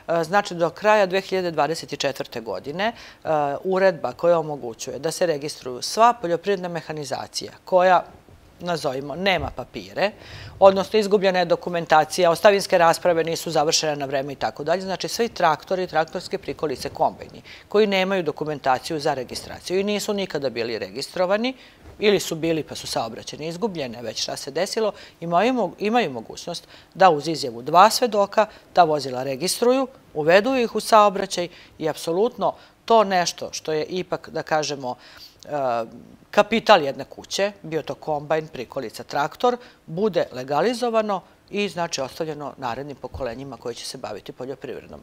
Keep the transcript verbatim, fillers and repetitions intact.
znači do kraja dve hiljade dvadeset četvrte. godine uredba koja omogućuje da se registruju sva poljoprivredna mehanizacija koja, nazovimo, nema papire, odnosno izgubljena je dokumentacija, ostavinske rasprave nisu završene na vreme i tako dalje. Znači, svi traktori, traktorske prikolice, kombajni koji nemaju dokumentaciju za registraciju i nisu nikada bili registrovani ili su bili pa su saobraćene izgubljene, već šta se desilo, imaju mogućnost da uz izjavu dva svedoka ta vozila registruju, uvedu ih u saobraćaj i apsolutno to nešto što je ipak, da kažemo, kapital jedne kuće, bio to kombajn, prikolica, traktor, bude legalizovano i znači ostavljeno narednim pokolenjima koji će se baviti poljoprivredom.